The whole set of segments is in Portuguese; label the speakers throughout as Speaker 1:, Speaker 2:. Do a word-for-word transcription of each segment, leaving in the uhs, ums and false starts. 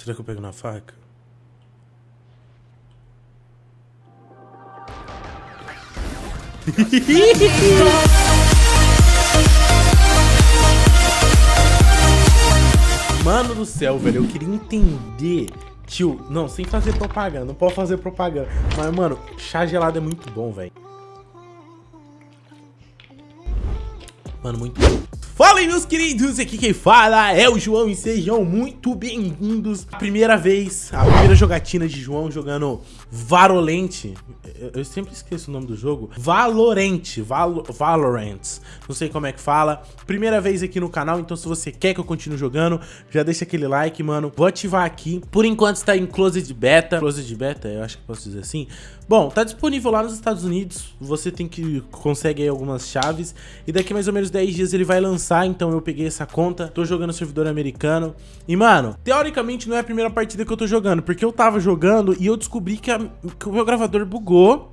Speaker 1: Será que eu pego na faca? Mano do céu, velho, eu queria entender. Tio, não, sem fazer propaganda, não pode fazer propaganda. Mas, mano, chá gelado é muito bom, velho. Mano, muito bom. Fala aí, meus queridos, aqui quem fala é o João e sejam muito bem-vindos. A primeira vez, a primeira jogatina de João jogando Valorant. Eu, eu sempre esqueço o nome do jogo. Valorant, Val Valorant. Não sei como é que fala. Primeira vez aqui no canal, então se você quer que eu continue jogando, já deixa aquele like, mano. Vou ativar aqui. Por enquanto está em Closed Beta. Closed Beta, eu acho que posso dizer assim. Bom, tá disponível lá nos Estados Unidos. Você tem que consegue aí algumas chaves. E daqui mais ou menos dez dias ele vai lançar. Então eu peguei essa conta. Tô jogando no servidor americano. E, mano, teoricamente não é a primeira partida que eu tô jogando. Porque eu tava jogando e eu descobri que, a, que o meu gravador bugou.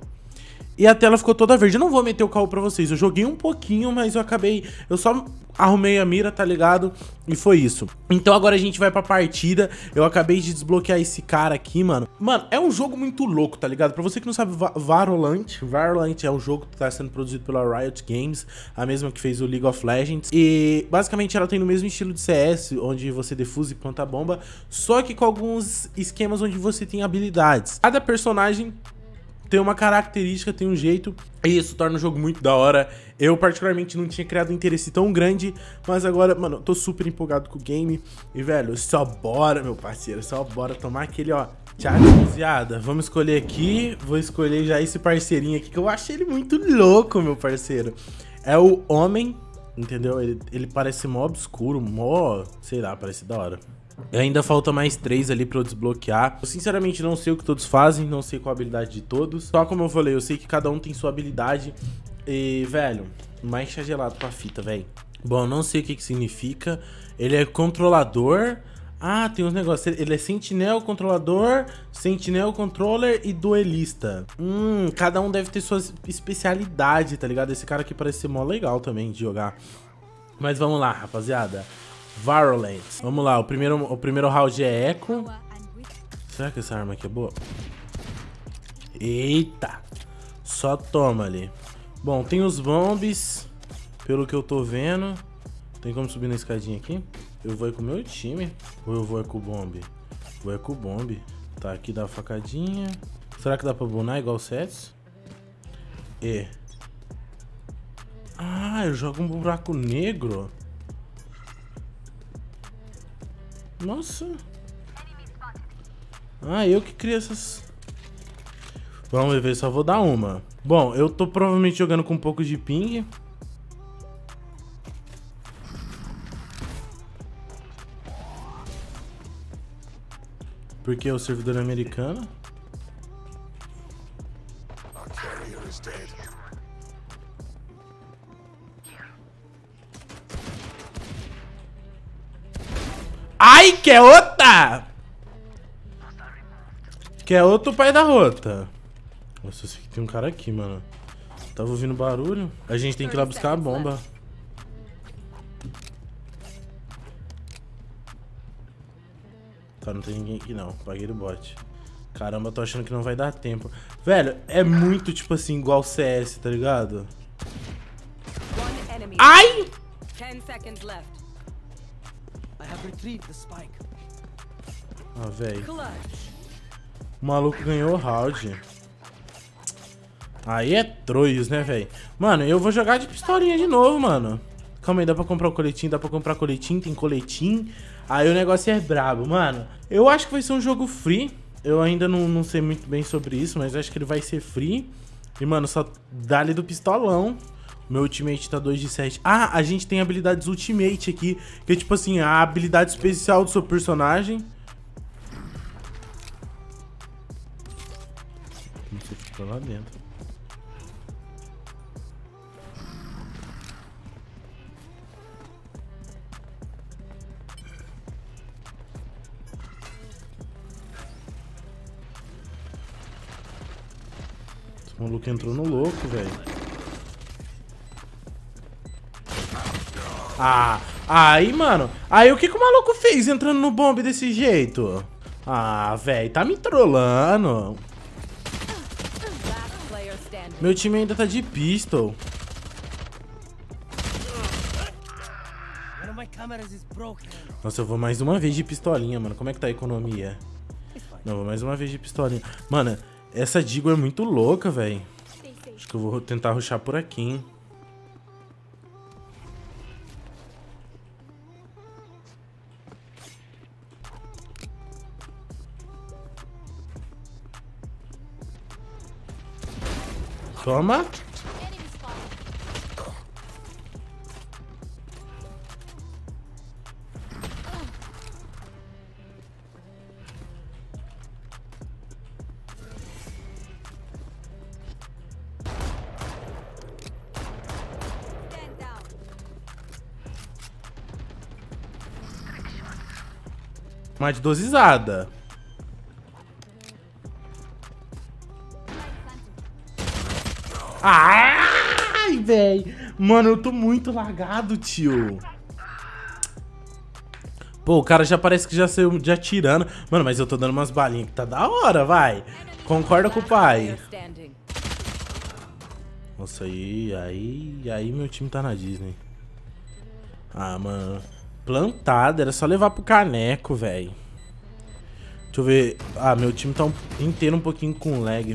Speaker 1: E a tela ficou toda verde. Eu não vou meter o caô pra vocês. Eu joguei um pouquinho, mas eu acabei... Eu só arrumei a mira, tá ligado? E foi isso. Então agora a gente vai pra partida. Eu acabei de desbloquear esse cara aqui, mano. Mano, é um jogo muito louco, tá ligado? Pra você que não sabe, Valorant. Valorant é um jogo que tá sendo produzido pela Riot Games. A mesma que fez o League of Legends. E basicamente ela tem no mesmo estilo de C S, onde você defusa e planta bomba. Só que com alguns esquemas onde você tem habilidades. Cada personagem tem uma característica, tem um jeito, e isso torna o jogo muito da hora. Eu particularmente não tinha criado um interesse tão grande, mas agora, mano, eu tô super empolgado com o game. E, velho, só bora, meu parceiro, só bora tomar aquele, ó, tchau, rapaziada. Vamos escolher aqui, vou escolher já esse parceirinho aqui, que eu achei ele muito louco, meu parceiro. É o Homem, entendeu? Ele, ele parece mó obscuro, mó, sei lá, parece da hora. E ainda falta mais três ali pra eu desbloquear. Eu sinceramente não sei o que todos fazem, não sei qual a habilidade de todos. Só como eu falei, eu sei que cada um tem sua habilidade. E, velho, mais chá gelado pra fita, velho. Bom, não sei o que que significa. Ele é controlador. Ah, tem uns negócios. Ele é sentinel, controlador, sentinel, controller e duelista. Hum, cada um deve ter sua especialidade, tá ligado? Esse cara aqui parece ser mó legal também de jogar. Mas vamos lá, rapaziada. Valorant. Vamos lá, o primeiro, o primeiro round é Echo. Será que essa arma aqui é boa? Eita! Só toma ali. Bom, tem os bombs. Pelo que eu tô vendo. Tem como subir na escadinha aqui? Eu vou ir com o meu time. Ou eu vou ir com o bomb? Vou ir com o bomb. Tá, aqui dá uma facadinha. Será que dá pra bunar igual o Sets? E. Ah, eu jogo um buraco negro. Nossa. Ah, eu que criei essas... Vamos ver, só vou dar uma. Bom, eu tô provavelmente jogando com um pouco de ping. Porque é o servidor americano. Ai, que é outra! Que é outro pai da rota. Nossa, tem um cara aqui, mano. Tava ouvindo barulho. A gente tem que ir lá buscar a bomba. Tá, não tem ninguém aqui não. Paguei do bot. Caramba, tô achando que não vai dar tempo. Velho, é muito tipo assim, igual C S, tá ligado? Ai! Ah, velho. O maluco ganhou o round. Aí é troios, né, velho? Mano, eu vou jogar de pistolinha de novo, mano. Calma aí, dá pra comprar o coletinho, dá pra comprar coletinho, tem coletinho. Aí o negócio é brabo, mano. Eu acho que vai ser um jogo free. Eu ainda não, não sei muito bem sobre isso, mas acho que ele vai ser free. E, mano, só dá-lhe do pistolão. Meu ultimate tá dois de sete. Ah, a gente tem habilidades ultimate aqui. Que é tipo assim, a habilidade especial do seu personagem. Você fica lá dentro. Esse maluco entrou no louco, velho. Ah, aí, mano. Aí, o que que o maluco fez entrando no bombe desse jeito? Ah, velho, tá me trollando. Meu time ainda tá de pistol. Nossa, eu vou mais uma vez de pistolinha, mano. Como é que tá a economia? Não, vou mais uma vez de pistolinha. Mano, essa Deagle é muito louca, velho. Acho que eu vou tentar rushar por aqui, hein. Toma. Mais dosizada. Ai, velho. Mano, eu tô muito lagado, tio. Pô, o cara já parece que já saiu de atirando. Mano, mas eu tô dando umas balinhas que tá da hora, vai. Concorda com o pai. Nossa, aí, aí, aí meu time tá na Disney. Ah, mano. Plantada, era só levar pro caneco, velho. Deixa eu ver. Ah, meu time tá um, inteiro um pouquinho com lag.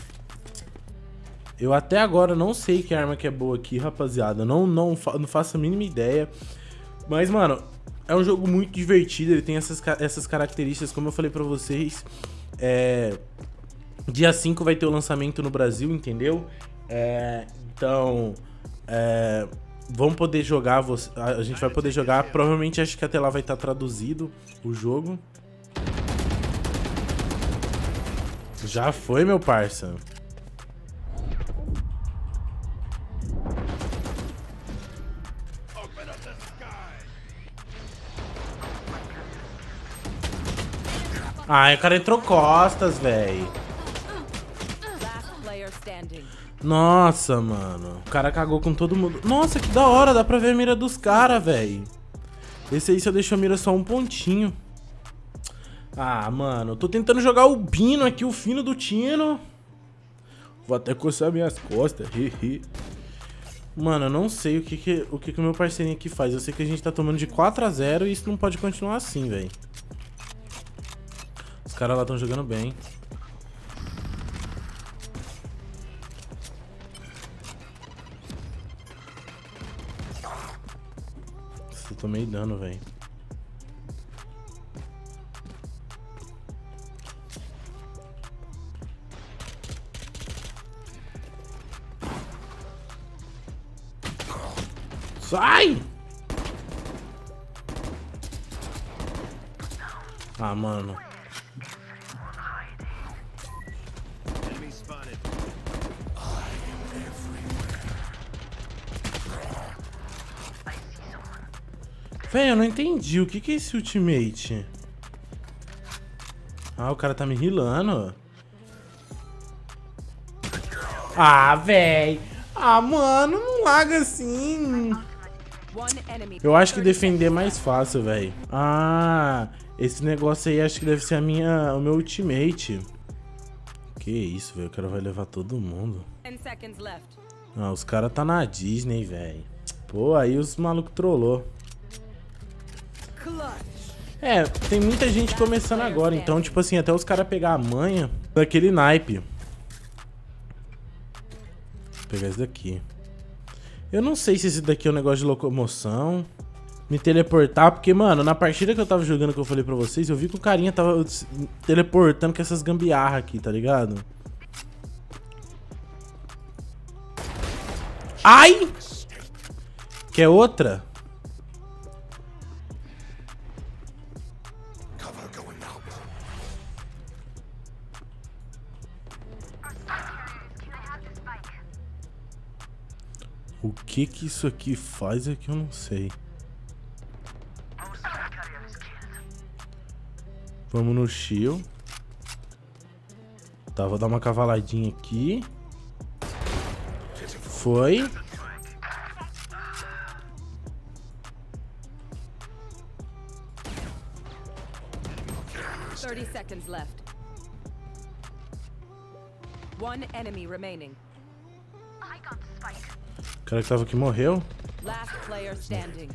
Speaker 1: Eu até agora não sei que arma que é boa aqui, rapaziada. Não, não, não faço a mínima ideia. Mas, mano, é um jogo muito divertido. Ele tem essas, essas características, como eu falei pra vocês. É... Dia cinco vai ter o lançamento no Brasil, entendeu? É... Então... É... Vamos poder jogar, a gente vai poder jogar, provavelmente acho que até lá vai estar traduzido o jogo. Já foi, meu parça. Ai, o cara entrou costas, velho. Nossa, mano. O cara cagou com todo mundo. Nossa, que da hora. Dá pra ver a mira dos caras, velho. Esse aí só deixou a mira só um pontinho. Ah, mano. Eu tô tentando jogar o Bino aqui, o fino do Tino. Vou até coçar minhas costas. Mano, eu não sei o que que o que que o meu parceirinho aqui faz. Eu sei que a gente tá tomando de quatro a zero e isso não pode continuar assim, velho. Os caras lá estão jogando bem. Eu tomei dano, velho. Sai! Ah, mano. Véi, eu não entendi. O que que é esse ultimate? Ah, o cara tá me healando. Ah, véi. Ah, mano, não larga assim. Eu acho que defender é mais fácil, véi. Ah, esse negócio aí acho que deve ser a minha, o meu ultimate. Que isso, velho. O cara vai levar todo mundo. Ah, os caras tá na Disney, velho. Pô, aí os malucos trollou. É, tem muita gente começando agora, então, tipo assim, até os caras pegar a manha daquele naipe. Vou pegar esse daqui. Eu não sei se esse daqui é um negócio de locomoção. Me teleportar, porque, mano, na partida que eu tava jogando, que eu falei pra vocês, eu vi que o carinha tava teleportando com essas gambiarra aqui, tá ligado? Ai! Quer outra? O que que isso aqui faz é que eu não sei. Vamos no shield. Tá, vou dar uma cavaladinha aqui. Foi.
Speaker 2: thirty seconds left. One enemy remaining.
Speaker 1: O cara que tava aqui morreu.
Speaker 2: Last player standing.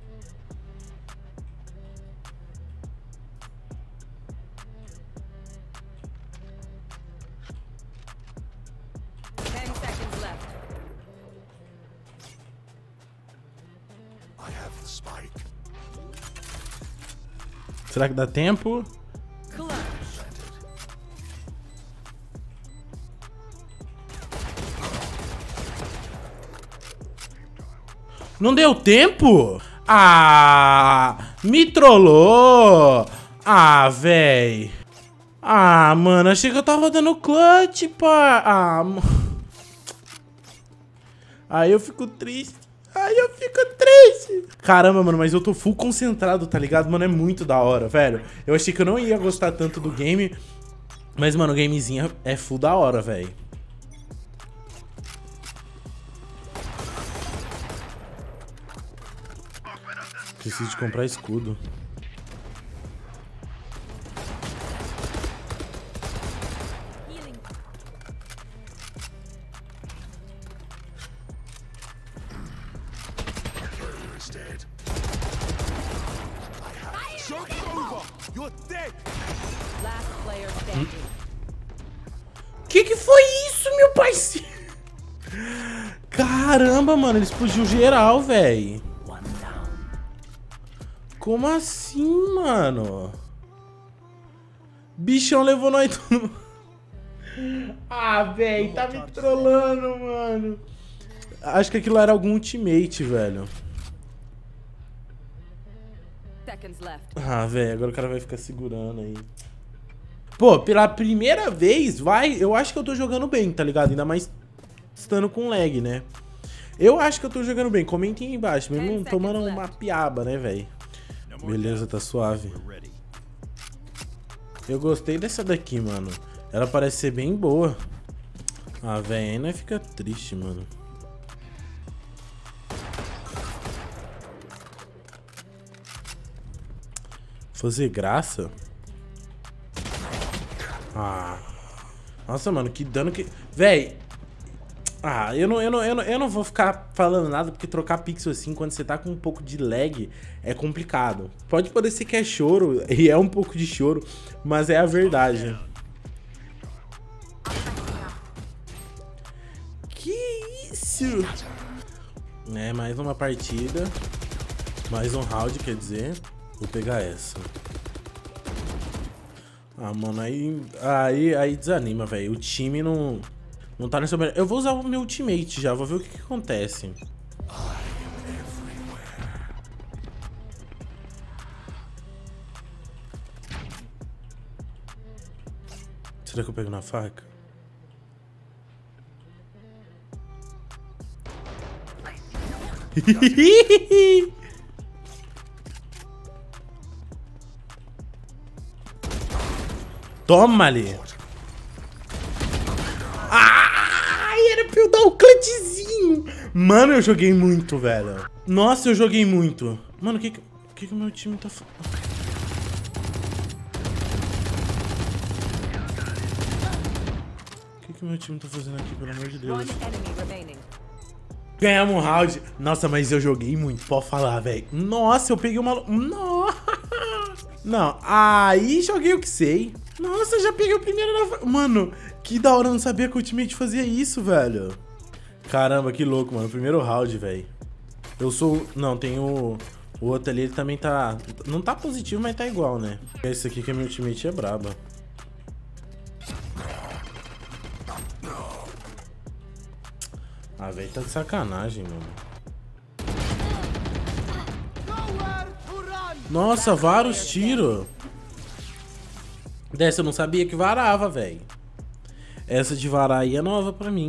Speaker 2: Ten seconds left.
Speaker 3: I have the spike.
Speaker 1: Será que dá tempo?
Speaker 2: Clutch.
Speaker 1: Não deu tempo? Ah, me trollou. Ah, véi. Ah, mano, achei que eu tava dando clutch, pá. Ah, mano. Aí eu fico triste. Aí eu fico triste. Caramba, mano, mas eu tô full concentrado, tá ligado? Mano, é muito da hora, velho. Eu achei que eu não ia gostar tanto do game. Mas, mano, o gamezinho é full da hora, velho. Preciso de comprar escudo. Que que foi isso, meu parceiro? Caramba, mano, ele explodiu geral, velho. Como assim, mano? Bichão levou nós tudo. Ah, velho, tá me trollando, mano. Acho que aquilo era algum ultimate, velho. Ah, velho, agora o cara vai ficar segurando aí. Pô, pela primeira vez, vai, eu acho que eu tô jogando bem, tá ligado? Ainda mais estando com lag, né? Eu acho que eu tô jogando bem. Comentem aí embaixo, mesmo tomando uma piaba, né, velho? Beleza, tá suave. Eu gostei dessa daqui, mano. Ela parece ser bem boa. Ah, velho, aí não fica triste, mano. Fazer graça? Ah. Nossa, mano, que dano que... Véi. Ah, eu não, eu, não, eu, não, eu não vou ficar falando nada, porque trocar pixel assim, quando você tá com um pouco de lag, é complicado. Pode parecer que é choro, e é um pouco de choro, mas é a verdade. Que isso? É, mais uma partida. Mais um round, quer dizer. Vou pegar essa. Ah, mano, aí, aí, aí desanima, velho. O time não, não tá nessa... Eu vou usar o meu ultimate já, vou ver o que, que acontece. Será que eu pego na faca? Toma ali. Ai, era pra eu dar o clutchzinho. Mano, eu joguei muito, velho. Nossa, eu joguei muito. Mano, o que que, que que o meu time tá fazendo? O que que o meu time tá fazendo aqui, pelo amor de Deus? Ganhamos um round. Nossa, mas eu joguei muito, pode falar, velho. Nossa, eu peguei uma... Nossa. Não, aí joguei o que sei. Nossa, já peguei o primeiro na... Mano, que da hora, eu não sabia que o Ultimate fazia isso, velho. Caramba, que louco, mano. Primeiro round, velho. Eu sou... Não, tem o... O outro ali, ele também tá... Não tá positivo, mas tá igual, né? Esse aqui que é meu Ultimate é braba. Ah, velho, tá de sacanagem, mano. Nossa, vários tiros. Dessa eu não sabia que varava, velho. Essa de varar aí é nova pra mim.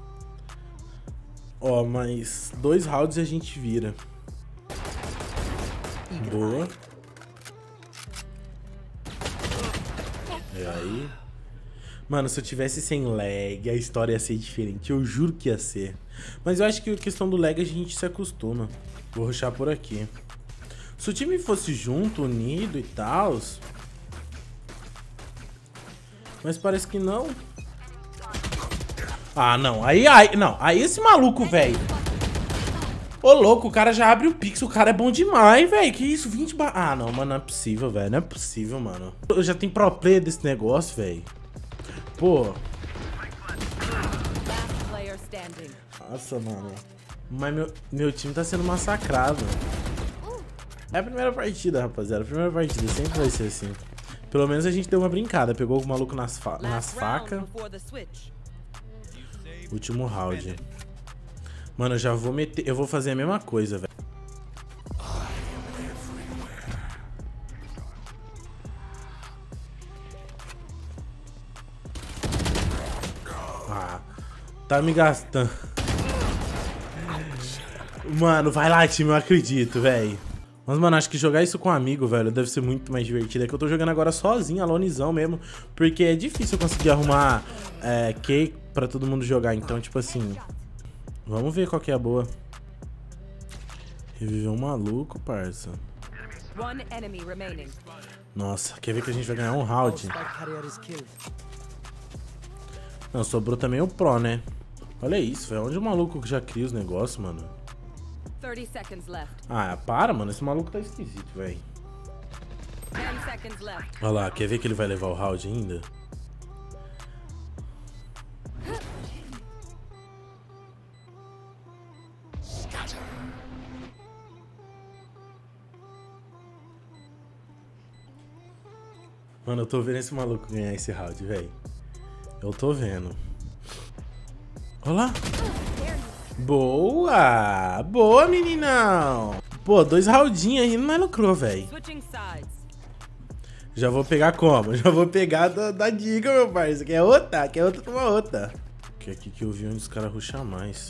Speaker 1: Ó, mas dois rounds e a gente vira. Boa. E aí? Mano, se eu tivesse sem lag, a história ia ser diferente. Eu juro que ia ser. Mas eu acho que a questão do lag a gente se acostuma. Vou rushar por aqui. Se o time fosse junto, unido e tal... Mas parece que não. Ah, não. Aí, aí, não. Aí esse maluco, velho. Ô, louco, o cara já abre o pixel. O cara é bom demais, velho. Que isso? vinte bar... Ah, não, mano. Não é possível, velho. Não é possível, mano. Eu já tenho pro player desse negócio, velho. Pô. Nossa, mano. Mas meu, meu time tá sendo massacrado. É a primeira partida, rapaziada. A primeira partida sempre vai ser assim. Pelo menos a gente deu uma brincada. Pegou o maluco nas, fa nas facas. Último round. Mano, eu já vou meter... Eu vou fazer a mesma coisa, velho. Ah, tá me gastando. Mano, vai lá, time, eu acredito, velho. Mas, mano, acho que jogar isso com um amigo, velho, deve ser muito mais divertido. É que eu tô jogando agora sozinho, alonezão mesmo. Porque é difícil eu conseguir arrumar é, key pra todo mundo jogar. Então, tipo assim... Vamos ver qual que é a boa. Reviver um maluco, parça. Nossa, quer ver que a gente vai ganhar um round? Não, sobrou também o pro, né? Olha isso, velho. Onde o maluco já cria os negócios, mano? Ah, para, mano. Esse maluco tá esquisito, velho. Olha lá, quer ver que ele vai levar o round ainda? Mano, eu tô vendo esse maluco ganhar esse round, velho. Eu tô vendo. Olha lá. Boa! Boa, meninão! Pô, dois roundinhos aí, não é lucrou, velho. Já vou pegar como? Já vou pegar da, da dica, meu parceiro. Quer outra? Quer outra? Toma outra. Que aqui que eu vi onde os caras rusham mais.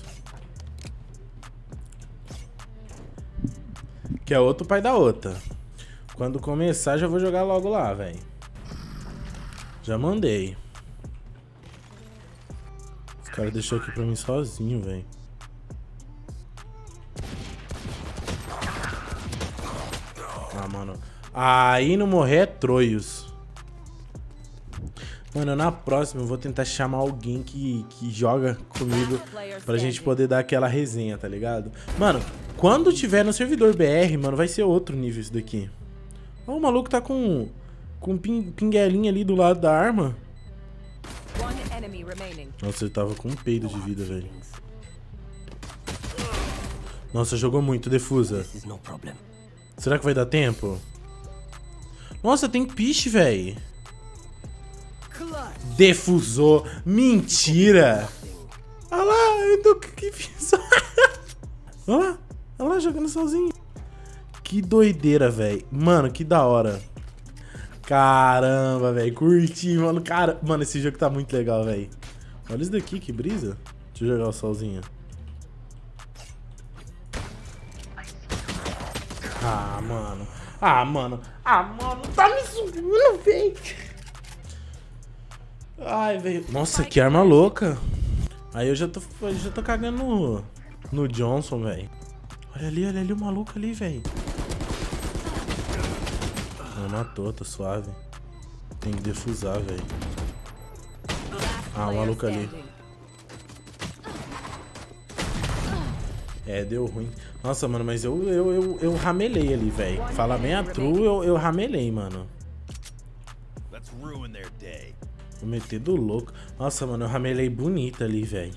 Speaker 1: Que é outro pai da outra. Quando começar, já vou jogar logo lá, velho. Já mandei. Os caras deixou aqui pra mim sozinho, velho. Ah, mano. Aí não morrer é Troios. Mano, na próxima eu vou tentar chamar alguém que, que joga comigo pra gente poder dar aquela resenha, tá ligado? Mano, quando tiver no servidor B R, mano, vai ser outro nível isso daqui. Ó, o maluco tá com, com ping, pinguelinha ali do lado da arma. Nossa, ele tava com um peido de vida, velho. Nossa, jogou muito, defusa. Será que vai dar tempo? Nossa, tem piche, velho. Defusou. Mentira. Olha lá, eu tô... Que fiz? Olha lá. Olha lá, jogando sozinho. Que doideira, velho. Mano, que da hora. Caramba, velho. Curti, mano. Cara... Mano, esse jogo tá muito legal, velho. Olha isso daqui, que brisa. Deixa eu jogar o solzinho. Ah, mano. Ah, mano. Ah, mano. Tá me subindo, velho. Ai, velho. Nossa, que arma louca. Aí eu já tô, eu já tô cagando no, no Johnson, velho. Olha ali, olha ali o maluco ali, velho. Não, matou, tá suave. Tem que defusar, velho. Ah, o maluco ali. É, deu ruim. Nossa, mano, mas eu, eu, eu, eu ramelei ali, velho. Fala bem a true, eu, eu ramelei, mano. Vou meter do louco. Nossa, mano, eu ramelei bonita ali, velho.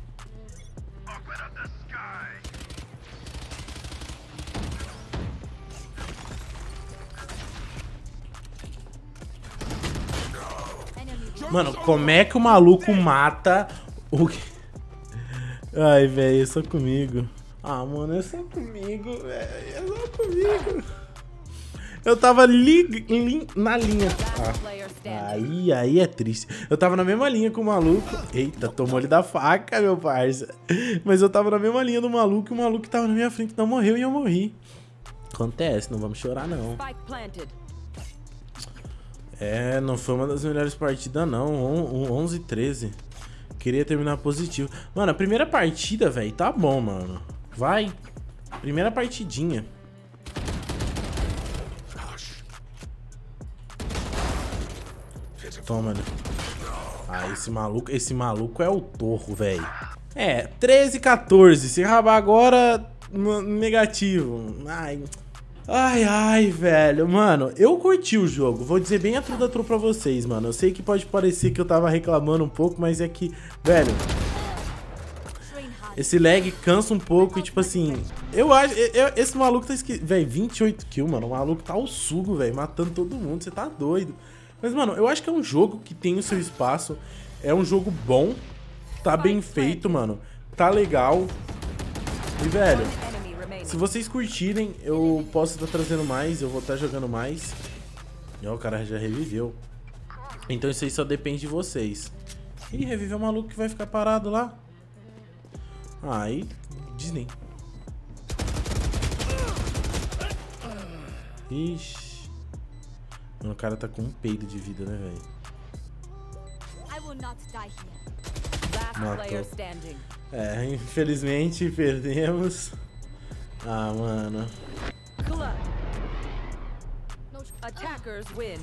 Speaker 1: Mano, como é que o maluco mata o... Ai, velho, é só comigo. Ah, mano, é só comigo, velho. É só comigo. Eu tava li, li, na linha. Ah, aí, aí é triste. Eu tava na mesma linha com o maluco. Eita, tomou ele da faca, meu parça. Mas eu tava na mesma linha do maluco e o maluco que tava na minha frente não morreu e eu morri. Acontece, não vamos chorar, não. É, não foi uma das melhores partidas, não. onze, treze. Queria terminar positivo. Mano, a primeira partida, velho, tá bom, mano. Vai. Primeira partidinha. Toma, mano. Ah, esse maluco, esse maluco é o torro, velho. É, treze, quatorze. Se acabar agora, negativo. Ai, ai, ai, velho. Mano, eu curti o jogo. Vou dizer bem a tru da tru pra vocês, mano. Eu sei que pode parecer que eu tava reclamando um pouco, mas é que, velho, esse lag cansa um pouco e, tipo assim, eu acho... Eu, esse maluco tá esquisito. Velho, vinte e oito kills, mano. O maluco tá ao sugo, velho, matando todo mundo. Você tá doido. Mas, mano, eu acho que é um jogo que tem o seu espaço. É um jogo bom. Tá bem feito, mano. Tá legal. E, velho, se vocês curtirem, eu posso estar trazendo mais. Eu vou estar jogando mais. E, ó, o cara já reviveu. Então isso aí só depende de vocês. Ih, reviveu o maluco que vai ficar parado lá. Aí, Disney. Ixi. Mano, o cara tá com um peido de vida, né, velho? Matou. É, infelizmente perdemos. Ah, mano.
Speaker 2: Attackers win.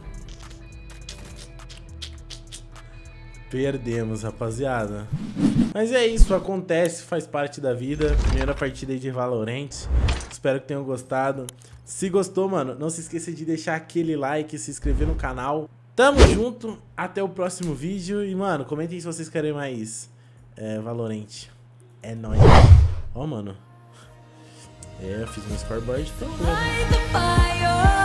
Speaker 1: Perdemos, rapaziada. Mas é isso, acontece, faz parte da vida. Primeira partida aí de Valorant. Espero que tenham gostado. Se gostou, mano, não se esqueça de deixar aquele like, se inscrever no canal. Tamo junto, até o próximo vídeo. E, mano, comentem se vocês querem mais é, Valorant. É nóis. Ó, mano. É, eu fiz meu scoreboard. Tá,